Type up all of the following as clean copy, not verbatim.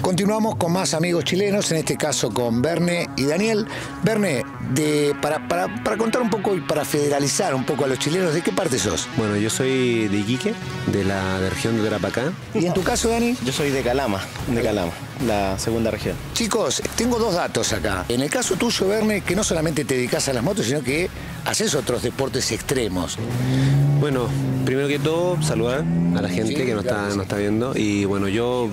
Continuamos con más amigos chilenos, en este caso con Verne y Daniel. Verne, para contar un poco y para federalizar un poco a los chilenos, ¿de qué parte sos? Bueno, yo soy de Iquique, de la región de Tarapacá. ¿Y en tu caso, Dani? Yo soy de Calama, la segunda región. Chicos, tengo dos datos acá. En el caso tuyo, Verne, que no solamente te dedicas a las motos, sino que haces otros deportes extremos. Bueno, primero que todo, saludar a la gente que nos está viendo. Y bueno, yo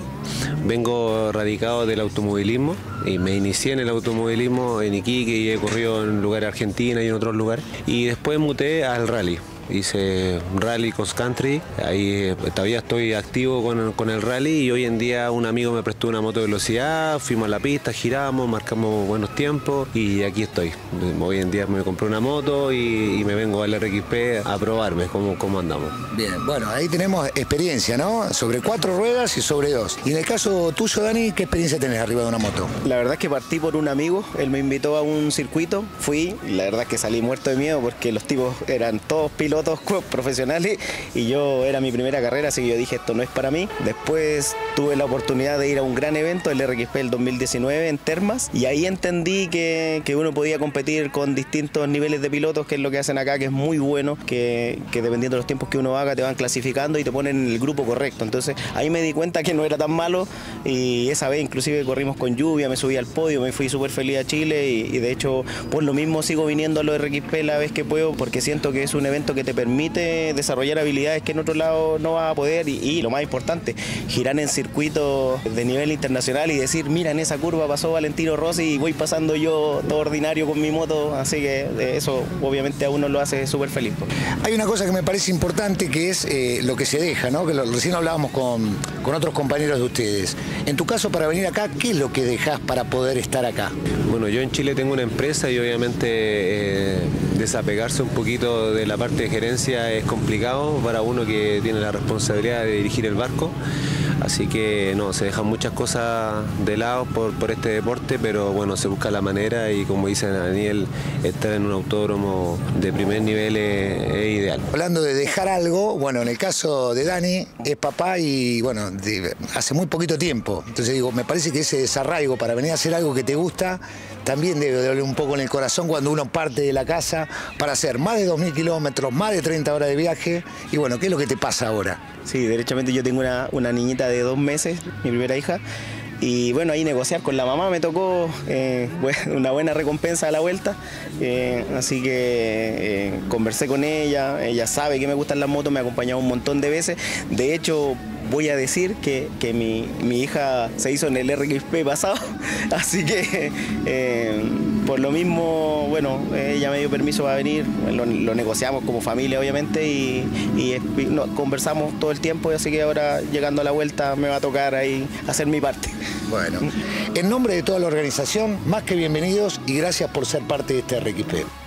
vengo radicado del automovilismo y me inicié en el automovilismo en Iquique y he corrido en lugares Argentina y en otros lugares. Y después muté al rally. Hice rally cross country, ahí todavía estoy activo con el rally y hoy en día un amigo me prestó una moto de velocidad, fuimos a la pista, giramos, marcamos buenos tiempos y aquí estoy. Hoy en día me compré una moto y me vengo al RXP a probarme cómo andamos. Bien, bueno, ahí tenemos experiencia, ¿no? Sobre 4 ruedas y sobre 2. Y en el caso tuyo, Dani, ¿qué experiencia tenés arriba de una moto? La verdad es que partí por un amigo, él me invitó a un circuito, fui, la verdad es que salí muerto de miedo porque los tipos eran todos pilotos profesionales y yo era mi primera carrera, así que yo dije esto no es para mí. Después tuve la oportunidad de ir a un gran evento, el RXP del 2019 en Termas, y ahí entendí que uno podía competir con distintos niveles de pilotos, que es lo que hacen acá, que es muy bueno, que dependiendo de los tiempos que uno haga te van clasificando y te ponen en el grupo correcto. Entonces ahí me di cuenta que no era tan malo y esa vez inclusive corrimos con lluvia, me subí al podio, me fui súper feliz a Chile y de hecho por lo mismo sigo viniendo a los RXP la vez que puedo, porque siento que es un evento que te permite desarrollar habilidades que en otro lado no vas a poder y lo más importante, girar en circuitos de nivel internacional y decir, mira, en esa curva pasó Valentino Rossi y voy pasando yo todo ordinario con mi moto, así que eso obviamente a uno lo hace súper feliz. Hay una cosa que me parece importante que es lo que se deja, ¿no? Que recién hablábamos con otros compañeros de ustedes. En tu caso, para venir acá, ¿qué es lo que dejás para poder estar acá? Bueno, yo en Chile tengo una empresa y obviamente desapegarse un poquito de la parte de gerencia es complicado para uno que tiene la responsabilidad de dirigir el barco. Así que no, se dejan muchas cosas de lado por este deporte, pero bueno, se busca la manera y como dice Daniel, estar en un autódromo de primer nivel es ideal. Hablando de dejar algo, bueno, en el caso de Dani, es papá y bueno, hace muy poquito tiempo. Entonces digo, me parece que ese desarraigo para venir a hacer algo que te gusta, también debe doler un poco en el corazón cuando uno parte de la casa para hacer más de 2000 kilómetros, más de 30 horas de viaje. Y bueno, ¿qué es lo que te pasa ahora? Sí, derechamente yo tengo una niñita de 2 meses, mi primera hija, y bueno, ahí negociar con la mamá me tocó una buena recompensa a la vuelta, así que conversé con ella sabe que me gustan las motos, me ha acompañado un montón de veces, de hecho voy a decir que mi hija se hizo en el RXP pasado, así que por lo mismo, bueno, ella me dio permiso para venir, lo negociamos como familia obviamente y conversamos todo el tiempo, así que ahora llegando a la vuelta me va a tocar ahí hacer mi parte. Bueno, en nombre de toda la organización, más que bienvenidos y gracias por ser parte de este RXP.